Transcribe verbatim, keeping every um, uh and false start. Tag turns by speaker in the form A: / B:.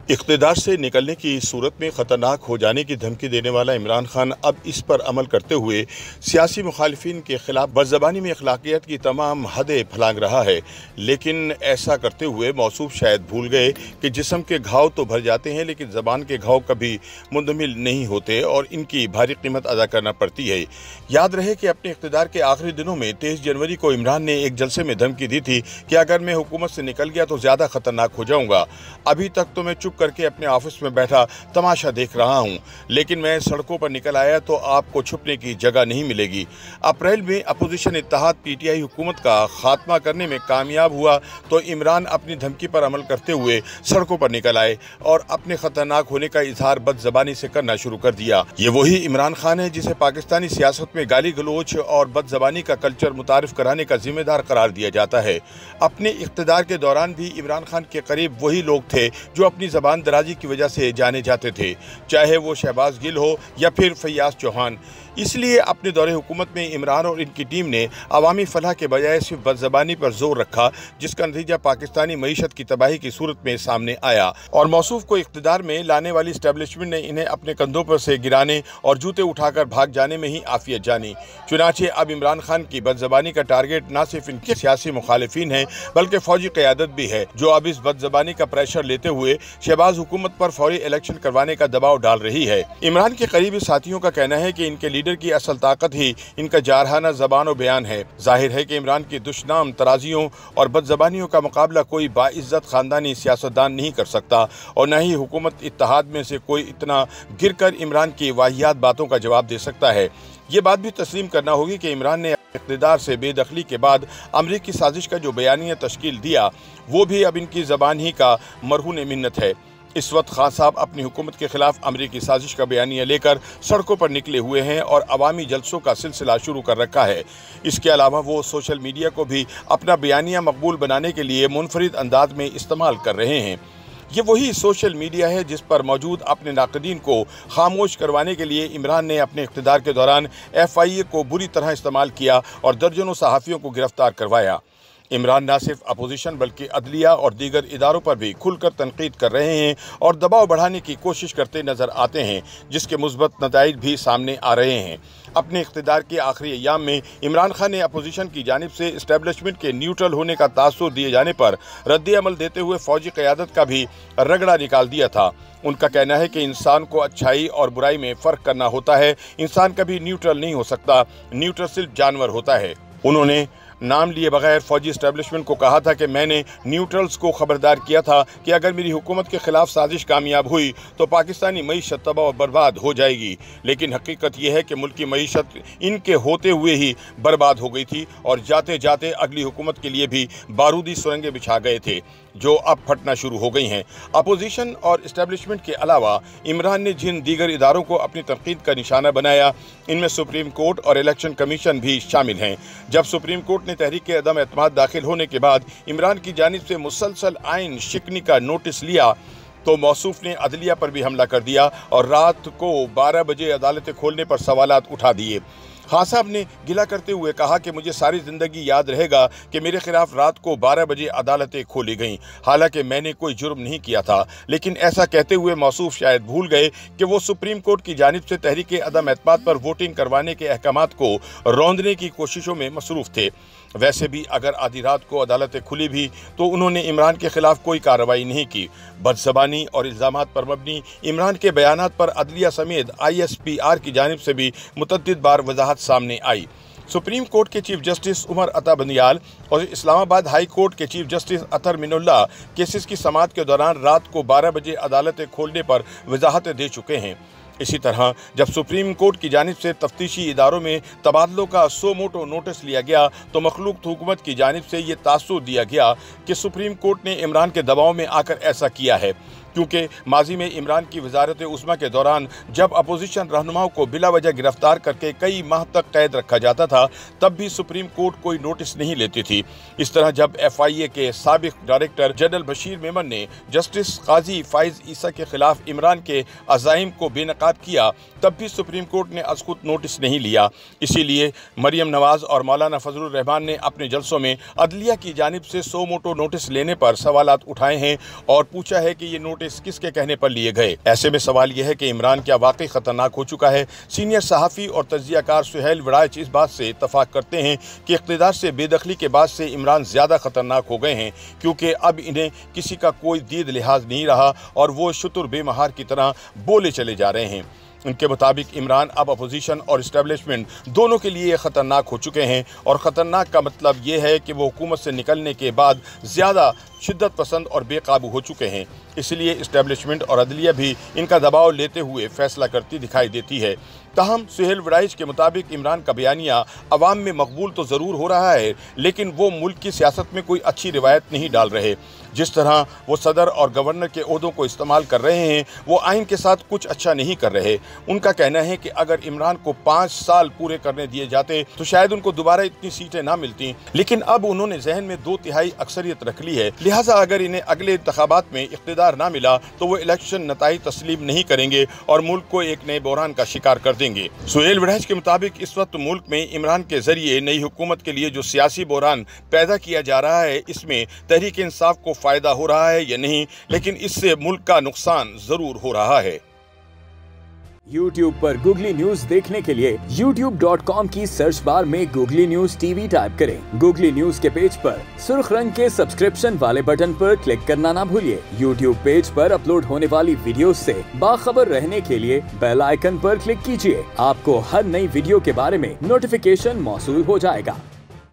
A: इक़्तिदार से निकलने की सूरत में ख़तरनाक हो जाने की धमकी देने वाला इमरान खान अब इस पर अमल करते हुए सियासी मुखालिफिन के खिलाफ बदज़बानी में अखलाकियत की तमाम हदें फलांग रहा है। लेकिन ऐसा करते हुए मौसूफ शायद भूल गए कि जिस्म के घाव तो भर जाते हैं लेकिन ज़बान के घाव कभी मुंदमिल नहीं होते और इनकी भारी कीमत अदा करना पड़ती है। याद रहे कि अपने इक़्तिदार के आखिरी दिनों में तेईस जनवरी को इमरान ने एक जलसे में धमकी दी थी कि अगर मैं हुकूमत से निकल गया तो ज़्यादा ख़तरनाक हो जाऊँगा। अभी तक तो मैं चुप करके अपने ऑफिस में बैठा तमाशा देख रहा हूं, लेकिन मैं सड़कों पर निकल आया तो आपको छुपने की जगह नहीं मिलेगी। अप्रैल में अपोजिशन इत्तेहाद पीटीआई हुकूमत का खात्मा करने में कामयाब हुआ तो इमरान अपनी धमकी पर अमल करते हुए सड़कों पर निकल आए और अपने खतरनाक होने का इजहार बदज़बानी से करना शुरू कर दिया। ये वही इमरान खान है जिसे पाकिस्तानी सियासत में गाली गलोच और बदज़बानी का कल्चर मुतारिफ कराने का जिम्मेदार करार दिया जाता है। अपने इक़्तिदार के दौरान भी इमरान खान के करीब वही लोग थे जो अपनी ज़बान दराजी की वजह से जाने जाते थे, चाहे वो शहबाज गिल हो या फिर फैयाज चौहान। इसलिए अपने दौरे हुकूमत में इमरान और इनकी टीम ने अवामी फलाह के बजाय सिर्फ बदज़बानी पर जोर रखा, जिसका नतीजा पाकिस्तानी मईशत की तबाही की सूरत में सामने आया और मौसूफ को इक़्तिदार में लाने वाली इस्टेब्लिशमेंट ने इन्हें अपने कंधों पर से गिराने और जूते उठाकर भाग जाने में ही आफियत जानी। चुनाचे अब इमरान खान की बदज़बानी का टारगेट न सिर्फ इनके सियासी मुखालिफिन है बल्कि फौजी क़यादत भी है, जो अब इस बदज़बानी का प्रेशर लेते हुए शहबाज हुकूमत पर फौरी इलेक्शन करवाने का दबाव डाल रही है। इमरान के करीबी साथियों का कहना है कि इनके लीडर की असल ताकत ही इनका जारहाना ज़बान और बयान है। जाहिर है कि इमरान की दुश्मनाम तराजियों और बदज़बानियों का मुकाबला कोई बाइज़्ज़त ख़ानदानी सियासतदान नहीं कर सकता और न ही हुकूमत इत्तेहाद में से कोई इतना गिर कर इमरान की वाहियात बातों का जवाब दे सकता है। ये बात भी तस्लीम करना होगी कि इमरान ने इक़्तिदार से बेदखली के बाद अमरीकी साजिश का जो बयानिया तश्कील दिया वो भी अब इनकी ज़बान ही का मरहून मिन्नत है। इस वक्त खान साहब अपनी हुकूमत के खिलाफ अमरीकी साजिश का बयानिया लेकर सड़कों पर निकले हुए हैं और अवामी जलसों का सिलसिला शुरू कर रखा है। इसके अलावा वो सोशल मीडिया को भी अपना बयानिया मकबूल बनाने के लिए मुनफरिद अंदाज में इस्तेमाल कर रहे हैं। ये वही सोशल मीडिया है जिस पर मौजूद अपने नाक़दीन को खामोश करवाने के लिए इमरान ने अपने इक़्तिदार के दौरान एफ आई ए को बुरी तरह इस्तेमाल किया और दर्जनों सहाफ़ियों को गिरफ्तार करवाया। इमरान न सिर्फ अपोजिशन बल्कि अदलिया और दीगर इदारों पर भी खुलकर तनकीद कर रहे हैं और दबाव बढ़ाने की कोशिश करते नज़र आते हैं, जिसके मुस्बत नताइज भी सामने आ रहे हैं। अपने इक़्तिदार के आखिरी अय्याम में इमरान खान ने अपोजिशन की जानिब से इस्टेब्लिशमेंट के न्यूट्रल होने का तासुर दिए जाने पर रद्द अमल देते हुए फौजी क़यादत का भी रगड़ा निकाल दिया था। उनका कहना है कि इंसान को अच्छाई और बुराई में फ़र्क करना होता है, इंसान कभी न्यूट्रल नहीं हो सकता, न्यूट्रल सिर्फ जानवर होता है। उन्होंने नाम लिए बगैर फौजी इस्टेब्लिशमेंट को कहा था कि मैंने न्यूट्रल्स को खबरदार किया था कि अगर मेरी हुकूमत के खिलाफ साजिश कामयाब हुई तो पाकिस्तानी मईशत तबाह और बर्बाद हो जाएगी। लेकिन हकीकत यह है कि मुल्क की मईशत इनके होते हुए ही बर्बाद हो गई थी और जाते जाते अगली हुकूमत के लिए भी बारूदी सुरंगें बिछा गए थे, जो अब फटना शुरू हो गई हैं। अपोजिशन और इस्टेब्लिशमेंट के अलावा इमरान ने जिन दीगर इदारों को अपनी तनकीद का निशाना बनाया, इनमें सुप्रीम कोर्ट और इलेक्शन कमीशन भी शामिल हैं। जब सुप्रीम कोर्ट ने तहरीक अदम एतमाद दाखिल होने के बाद इमरान की जानिब से मुसलसल आइन शिकनी का नोटिस लिया तो मौसूफ ने अदलिया पर भी हमला कर दिया और रात को बारह बजे अदालतें खोलने पर सवालात उठा दिए। खान साहब ने गिला करते हुए कहा कि मुझे सारी ज़िंदगी याद रहेगा कि मेरे खिलाफ रात को बारह बजे अदालतें खोली गईं, हालांकि मैंने कोई जुर्म नहीं किया था। लेकिन ऐसा कहते हुए मौसूफ शायद भूल गए कि वो सुप्रीम कोर्ट की जानिब से तहरीक अदम एतमाद पर वोटिंग करवाने के अहकामात को रौंदने की कोशिशों में मसरूफ़ थे। वैसे भी अगर आधी रात को अदालतें खुली भी तो उन्होंने इमरान के खिलाफ कोई कार्रवाई नहीं की। बदज़बानी और इल्ज़ामात पर मबनी इमरान के बयानात पर अदलिया समेत आई एस पी आर की जानिब से भी मुतअद्दिद बार वजाहत सामने आई। सुप्रीम कोर्ट के चीफ जस्टिस उमर अता बंदियाल और इस्लामाबाद हाई कोर्ट के chief justice Athar Minallah cases की समाअत के दौरान रात को बारह बजे अदालतें खोलने पर वजाहतें दे चुके हैं। इसी तरह जब सुप्रीम कोर्ट की जानिब से तफ्तीशी इदारों में तबादलों का सो मोटो नोटिस लिया गया तो मखलूक हुकूमत की जानिब से ये तासुर दिया गया कि सुप्रीम कोर्ट ने इमरान के दबाव में आकर ऐसा किया है, क्योंकि माजी में इमरान की वजारत उस्मा के दौरान जब अपोजिशन रहनुमाओं को बिला वजह गिरफ्तार करके कई माह तक कैद रखा जाता था तब भी सुप्रीम कोर्ट कोई नोटिस नहीं लेती थी। इस तरह जब एफ आई ए के साबिक डायरेक्टर जनरल बशीर मेमन ने जस्टिस काजी फाइज ईसा के खिलाफ इमरान के अज़ाइम को बेनकाब किया तब भी सुप्रीम कोर्ट ने अज़खुद नोटिस नहीं लिया। इसीलिए मरियम नवाज और मौलाना फजलुर रहमान ने अपने जलसों में अदलिया की जानिब से सो मोटो नोटिस लेने पर सवालात उठाए हैं और पूछा है कि ये नोटिस नोटिस किसके कहने पर लिए गए। ऐसे में सवाल यह है कि इमरान क्या वाकई खतरनाक हो चुका है। सीनियर सहाफ़ी और तज्ज़ियाकार सुहेल वड़ाइच इस बात से इत्तफाक करते हैं कि इक़्तिदार से बेदखली के बाद से इमरान ज़्यादा खतरनाक हो गए हैं, क्योंकि अब इन्हें किसी का कोई दीद लिहाज नहीं रहा और वो शुतुर बेमहार की तरह बोले चले जा रहे हैं। उनके मुताबिक इमरान अब अपोजिशन और इस्टेब्लिशमेंट दोनों के लिए ख़तरनाक हो चुके हैं, और ख़तरनाक का मतलब ये है कि वो हुकूमत से निकलने के बाद ज़्यादा शिद्दत पसंद और बेकाबू हो चुके हैं। इसलिए इस्टेब्लिशमेंट और अदलिया भी इनका दबाव लेते हुए फैसला करती दिखाई देती है। ताहम सुहेल वड़ाइच के मुताबिक इमरान का बयानिया अवाम में मकबूल तो ज़रूर हो रहा है, लेकिन वो मुल्क की सियासत में कोई अच्छी रिवायत नहीं डाल रहे। जिस तरह वो सदर और गवर्नर के ओहदों को इस्तेमाल कर रहे हैं, वो आइन के साथ कुछ अच्छा नहीं कर रहे। उनका कहना है कि अगर इमरान को पाँच साल पूरे करने दिए जाते तो शायद उनको दोबारा इतनी सीटें ना मिलती, लेकिन अब उन्होंने जहन में दो तिहाई अक्सरियत रख ली है। लिहाजा अगर इन्हें अगले इंतखाबात में इख्तिदार ना मिला तो वो इलेक्शन नताइज तस्लीम नहीं करेंगे और मुल्क को एक नए बहरान का शिकार कर देंगे। सुहेल वड़ाइच के मुताबिक इस वक्त मुल्क में इमरान के जरिए नई हुकूमत के लिए जो सियासी बहरान पैदा किया जा रहा है, इसमें तहरीक इंसाफ को फायदा हो रहा है या नहीं, लेकिन इससे मुल्क का नुकसान जरूर हो रहा है।
B: YouTube पर गूगली न्यूज देखने के लिए यूट्यूब डॉट कॉम की सर्च बार में गूगली न्यूज टीवी टाइप करें। गूगली न्यूज के पेज पर सुर्ख रंग के सब्सक्रिप्शन वाले बटन पर क्लिक करना ना भूलिए। YouTube पेज पर अपलोड होने वाली वीडियो से बाखबर रहने के लिए बेल आइकन पर क्लिक कीजिए। आपको हर नई वीडियो के बारे में नोटिफिकेशन मौसूल हो जाएगा।